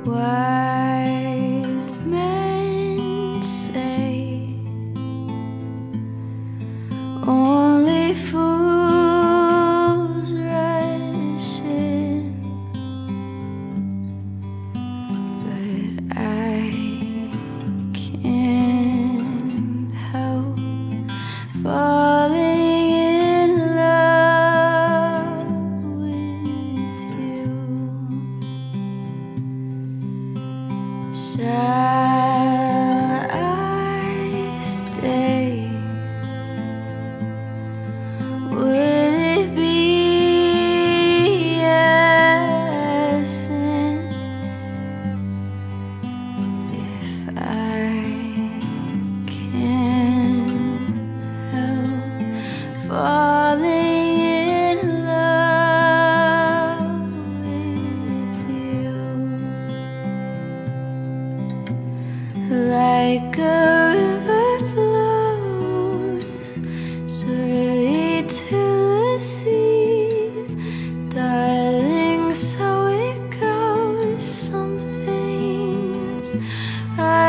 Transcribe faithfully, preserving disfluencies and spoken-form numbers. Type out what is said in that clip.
Wise men say only fools rush in, but I can't help falling in love with you. Shall I stay? Would it be a sin if I can't help falling in love with you? Like a river flows surely to the sea, darling, so it goes. Some things I